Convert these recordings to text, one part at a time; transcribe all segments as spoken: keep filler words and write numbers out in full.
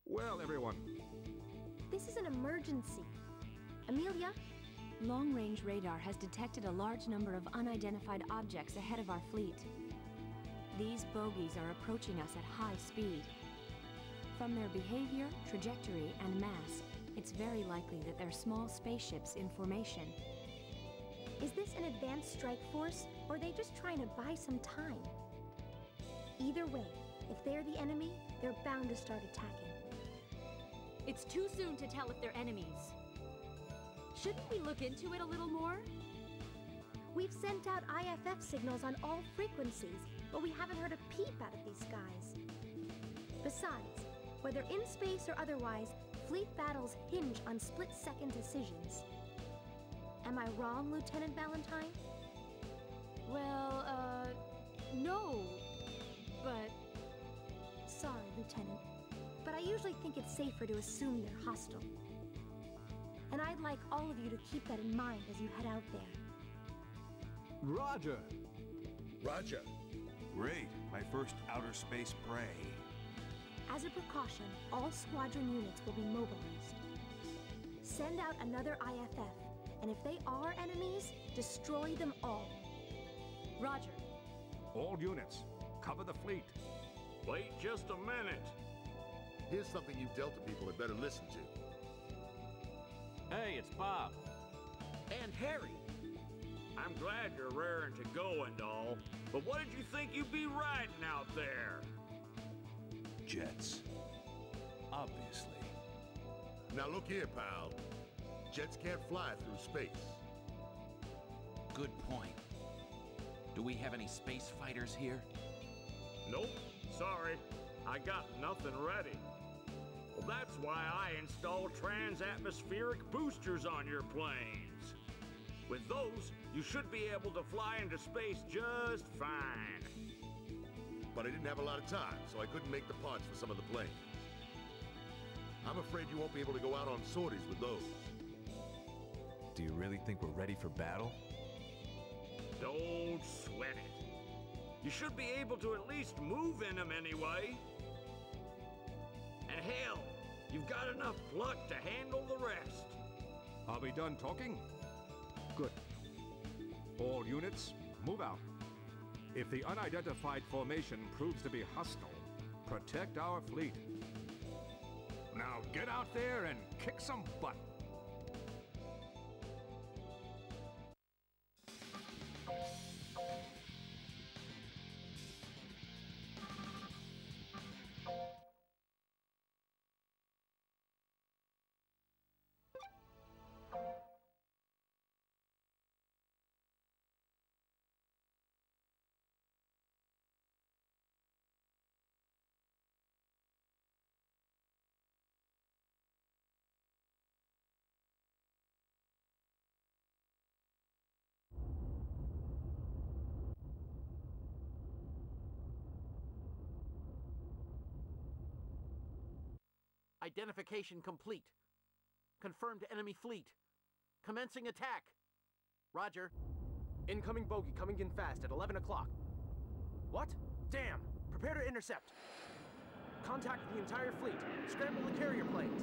Well, everyone. This is an emergency. Amelia? Long-range radar has detected a large number of unidentified objects ahead of our fleet. These bogies are approaching us at high speed. From their behavior, trajectory, and mass, it's very likely that they're small spaceships in formation. Is this an advanced strike force, or are they just trying to buy some time? Either way, if they're the enemy, they're bound to start attacking. It's too soon to tell if they're enemies. Shouldn't we look into it a little more? We've sent out I F F signals on all frequencies, but we haven't heard a peep out of these skies. Besides, whether in space or otherwise, fleet battles hinge on split-second decisions. Am I wrong, Lieutenant Valentine? Well, uh, no, but... Sorry, Lieutenant, but I usually think it's safer to assume they're hostile. And I'd like all of you to keep that in mind as you head out there. Roger. Roger. Great. My first outer space prey. As a precaution, all squadron units will be mobilized. Send out another I F F, and if they are enemies, destroy them all. Roger. All units, cover the fleet. Wait just a minute. Here's something you Delta people had better listen to. Hey, it's Bob. And Harry. I'm glad you're raring to go and all, but what did you think you'd be riding out there? Jets. Obviously. Now look here, pal. Jets can't fly through space. Good point. Do we have any space fighters here? Nope, sorry. I got nothing ready. Well, that's why I installed trans-atmospheric boosters on your planes. With those, you should be able to fly into space just fine. But I didn't have a lot of time, so I couldn't make the parts for some of the planes. I'm afraid you won't be able to go out on sorties with those. Do you really think we're ready for battle? Don't sweat it. You should be able to at least move in them anyway. And hell, you've got enough pluck to handle the rest. Are we done talking? Good. All units, move out. If the unidentified formation proves to be hostile, protect our fleet. Now get out there and kick some butt. Identification complete. Confirmed enemy fleet. Commencing attack. Roger. Incoming bogey coming in fast at eleven o'clock. What? Damn! Prepare to intercept. Contact the entire fleet. Scramble the carrier planes.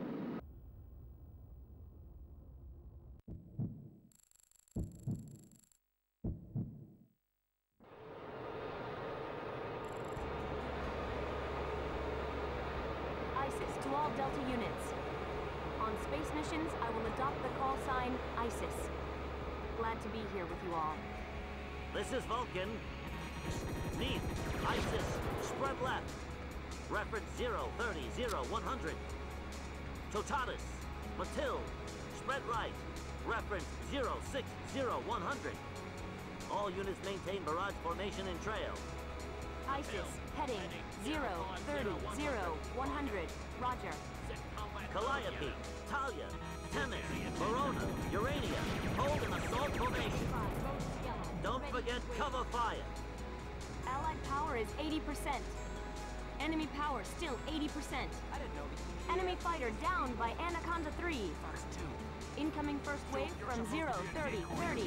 ISIS to all Delta units. On space missions, I will adopt the call sign ISIS. Glad to be here with you all. This is Vulcan. Neath, ISIS, spread left. Reference zero thirty zero one hundred. Totatus, Matilde, spread right. Reference zero six zero one hundred. All units maintain barrage formation and trail. ISIS, heading zero thirty zero one hundred. Roger. Calliope, Talia, Themis, Verona, Urania, hold an assault formation. Don't forget cover fire. Allied power is eighty percent. Enemy power still eighty percent. I didn't know. Enemy fighter down by Anaconda three. Incoming first wave from zero thirty thirty.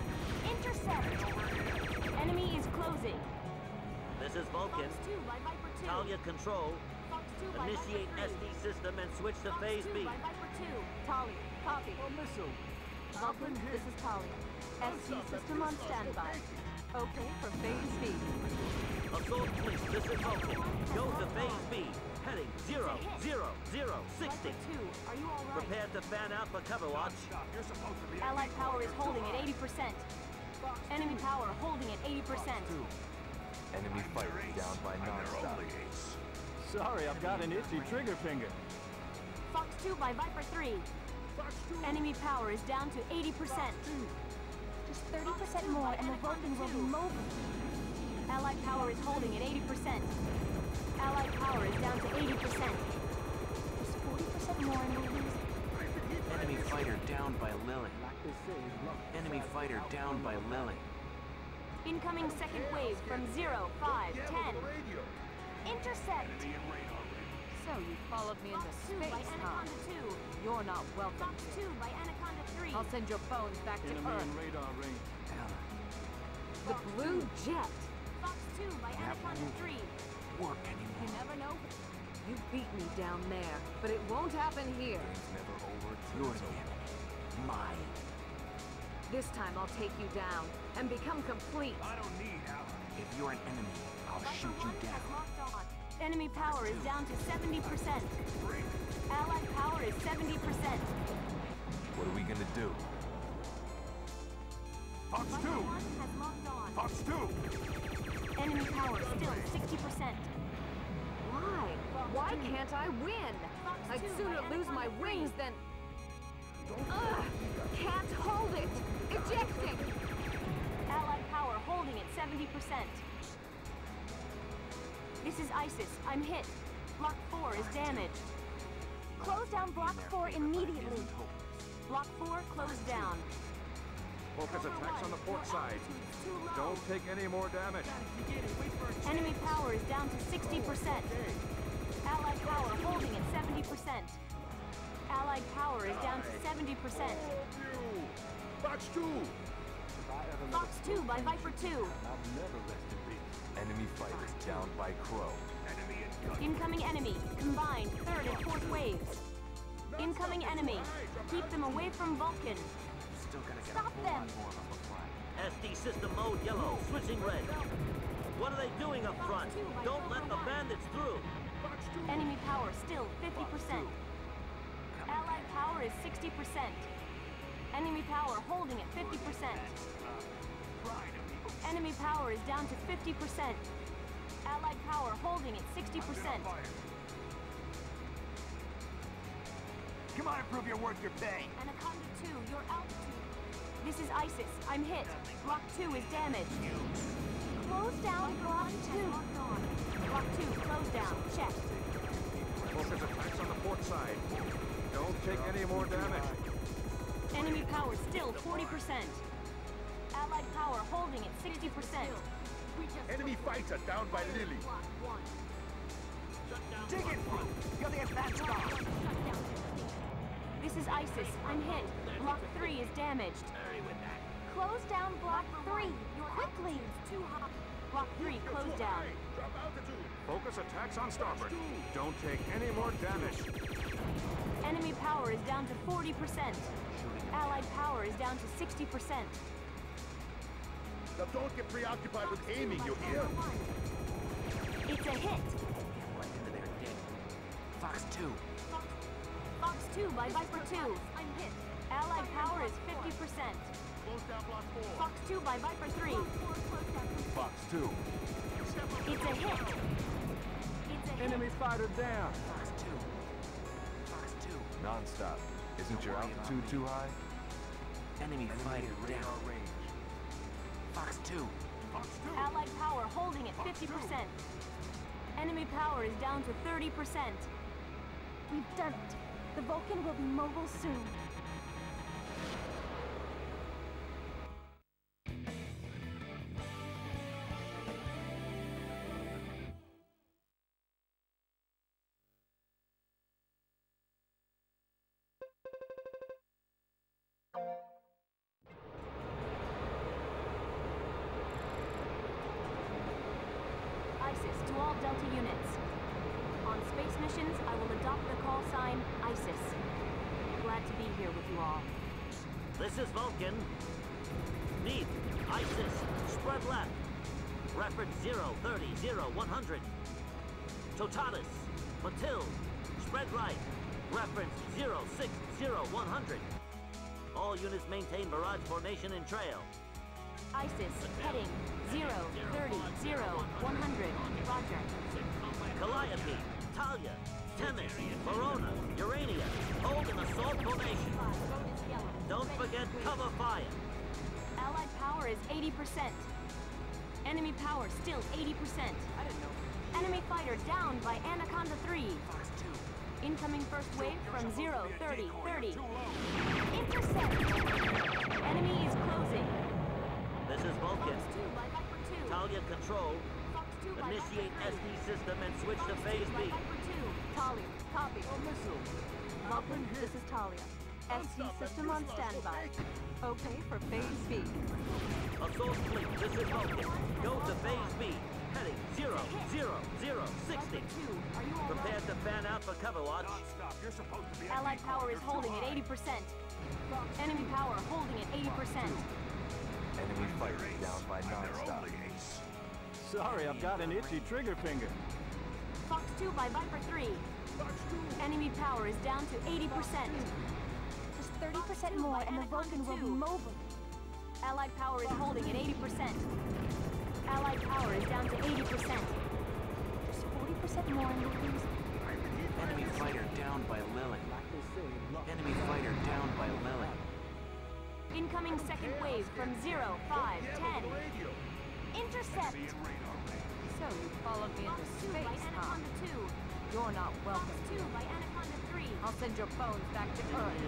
Intercept! Enemy is closing. This is Vulcan. Fox two by Viper two. Talia control. Fox two by Initiate Viper S three. D system and switch to Fox phase two B. by Viper two. Talia, copy. A missile. Vulcan, this is Talia. S D system on standby. Okay for phase B. Assault fleet, this is Vulcan. Go to phase B. Heading zero, zero, zero, sixty. Viper two, are you all right? Prepare to fan out for cover watch. You're supposed to be... Allied power is holding at eighty percent. Enemy power holding at eighty percent. Enemy fighter down by non-stop. Sorry, I've got an itchy trigger finger. Fox two by Viper three. Enemy power is down to eighty percent. Just thirty percent more and the Vulcan will be mobile. Allied power is holding at eighty percent. Allied power is down to eighty percent. Just forty percent more and we'll lose. Enemy fighter down by Lily. Enemy fighter down by Lily. Incoming second wave from zero, five, ten. Intercept! So you followed me into Fox two by space, huh? Anaconda two. You're not welcome Fox two by Anaconda three. I'll send your bones back to Enemy Earth. in radar range. The blue jet. Fox two by Anaconda three. Work You anymore. never know. You beat me down there, but it won't happen here. Game's never over till You're it's the over. enemy. Mine. This time I'll take you down and become complete. If you're an enemy, I'll shoot you down. Enemy power is down to seventy percent. Allied power is seventy percent. What are we gonna do? Fox Viper two! one has locked on. Fox two! Enemy power still sixty percent. Why? Why can't I win? I'd sooner lose my wings than... Ugh! Can't hold it! Ejecting! Allied power holding at seventy percent. This is ISIS. I'm hit. Block four is damaged. Close down Block four immediately. Block four closed down. Focus attacks on the port side. Don't take any more damage. Enemy power is down to sixty percent. Allied power holding at seventy percent. Allied power is down to seventy percent. Fox two! Fox two by Viper two. I've never rested peace. Enemy fighters down by Crow. Incoming enemy. Combined third and fourth waves. Incoming enemy. Keep them away from Vulcan. Still gotta get Stop a whole them. lot more of a flag. S D system mode yellow, switching red. What are they doing up front? Don't let the bandits through. Enemy power still fifty percent. Allied power is sixty percent. Enemy power holding at fifty percent. Enemy power is down to fifty percent. Allied power holding at sixty percent. Come on and prove you're worth your pay. Anaconda two, your altitude. This is ISIS. I'm hit. Block two is damaged. Close down Block two. Block two, close down. Check. Focus attacks on the port side. Don't take any more damage. Enemy power still forty percent. Allied power holding at sixty percent. Enemy fighter down by Lily. Dig it through! You're the advanced guard! This is ISIS. I'm hit. Block three is damaged. Close down Block three. Quickly. Too hot. Block three closed down. Drop altitude. Focus attacks on starboard. Don't take any more damage. Enemy power is down to forty percent. Allied power is down to sixty percent. Now don't get preoccupied with aiming, you hear? It's a hit. Right into their dick. Fox two. Fox, Fox two by Viper two. I'm hit. Allied power is fifty percent. Close down block four. Fox two by Viper three. Fox two. It's a hit. It's a hit. Enemy fighter down. Fox two. Fox two. Non-stop. Isn't your altitude too high? Enemy fighter down. Fox two. Allied power holding at fifty percent. Enemy power is down to thirty percent. We've done it. The Vulcan will be mobile soon. ISIS to all Delta units. operations, I will adopt the call sign ISIS. Glad to be here with you all. This is Vulcan. Need ISIS. Spread left. Reference zero thirty zero one hundred. Totalis. Matilde. Spread right. Reference zero six zero one hundred. All units maintain barrage formation and trail. ISIS, heading zero thirty zero one hundred. Roger. Calliope, Talia, Temis, Verona, Urania, hold an assault formation. Don't forget cover fire. Allied power is eighty percent. Enemy power still eighty percent. I didn't know. Enemy fighter down by Anaconda three. Incoming first wave from zero thirty thirty. Intercept! Enemy is closing. This is Vulcan. Fox two by Viper two. Talia control. Fox two by Initiate Viper S three. D system and switch Fox to phase two B. by Viper two. Talia, copy. Vulcan, this is Talia. S D system on standby. Okay for phase B. Assault fleet, this is Vulcan. Go to phase B. Heading zero zero zero sixty. Prepare to fan out for cover watch. Allied power is holding at eighty percent. Enemy power holding at eighty percent. Enemy fighter down by non-stop. Sorry, I've got an itchy trigger finger. Fox two by Viper three. Enemy power is down to eighty percent. Just thirty percent more and the Vulcan will be mobile. Allied power is holding at eighty percent. Allied power is down to eighty percent. Just forty percent more and we'll lose. Enemy fighter down by Lily. Enemy fighter down by Lily. Incoming second wave from zero, five, ten. Intercept! So you followed me into space, huh? two. You're not welcome. two by Anaconda three. I'll send your bones back to Earth.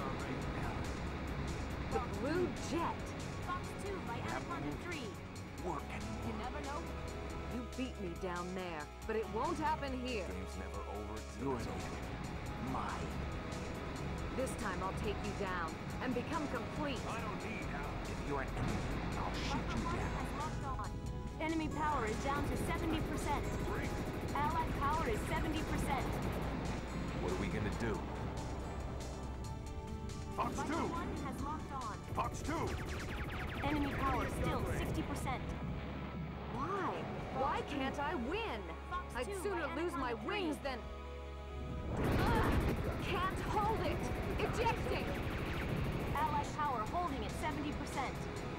The Blue Jet. Fox two by Anaconda three. Work. You never know. You beat me down there, but it won't happen here. Game's never over. You're an enemy. Mine. This time I'll take you down and become complete. If you're an enemy, I'll shoot you down. Locked on. Enemy power is down to seventy percent. Allied power is seventy percent. What are we gonna do? Fox Viper two! one has locked on. Fox two! Enemy power still sixty percent. Why? Why can't I win? I'd sooner lose my wings than... Ugh! Can't hold it! Ejecting! Allied power holding at seventy percent.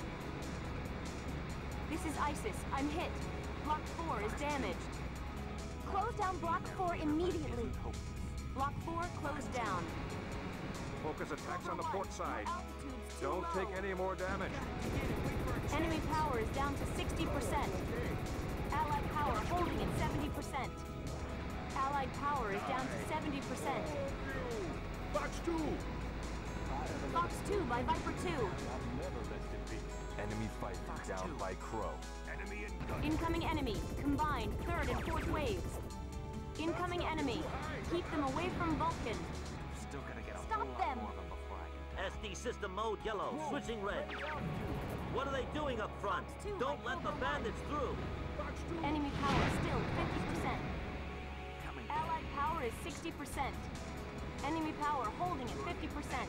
This is ISIS. I'm hit. Block four is damaged. Close down Block four immediately. Block four closed down. Focus attacks on the port side. Don't take any more damage. Enemy power is down to sixty percent. Allied power holding at seventy percent. Allied power is down to seventy percent. Fox two! Fox two by Viper two. Enemy fighter down by Crow. Incoming enemy. Combined third and fourth waves. Incoming enemy. Keep them away from Vulcan. Still gonna get a Stop whole lot them. more of them before I can. S D system mode yellow, switching red. What are they doing up front? Don't let the bandits through. Enemy power still fifty percent. Coming. Allied power is sixty percent. Enemy power holding at fifty percent.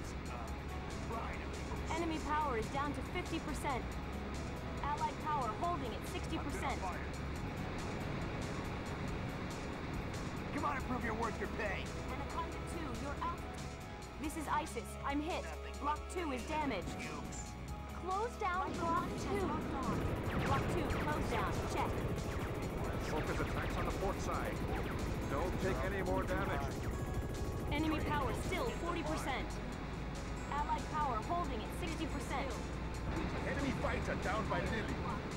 Enemy power is down to fifty percent. Allied power holding at sixty percent. Come on and prove you're worth your pay. Anaconda two, you're out. This is ISIS. I'm hit. Block two is damaged. Close down Block two. Block two, close down. Check. Focus attacks on the port side. Don't take any more damage. Enemy power still forty percent. Allied power holding at sixty percent. Enemy fighter down by Lily.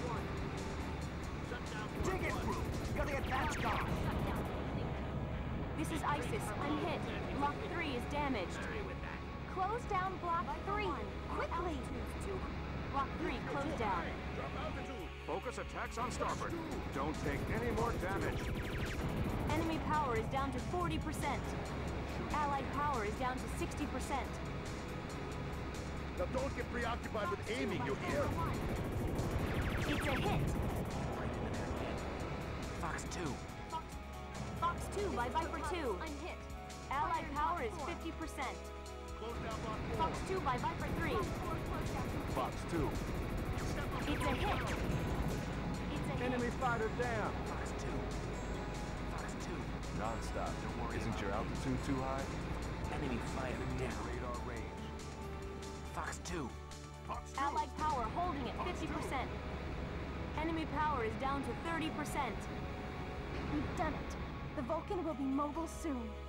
Dig it, Crew! You gotta get that gone! This is ISIS. I'm hit. Block three is damaged. Close down Block three. Quickly! Block three closed down. Focus attacks on starboard. Don't take any more damage. Enemy power is down to forty percent. Allied power is down to sixty percent. Now don't get preoccupied with aiming, you hear? It's a hit. Fox two. Fox two by Viper two. I'm hit. Allied power is fifty percent. Fox two by Viper three. Fox two. It's a hit. It's a hit. Enemy fighter down. Fox two. Fox two. Non-stop. Don't worry Isn't about your me. altitude too high? Enemy fighter down. Radar range. Fox two. Allied power holding at fifty percent. Enemy power is down to thirty percent. We've done it. The Vulcan will be mobile soon.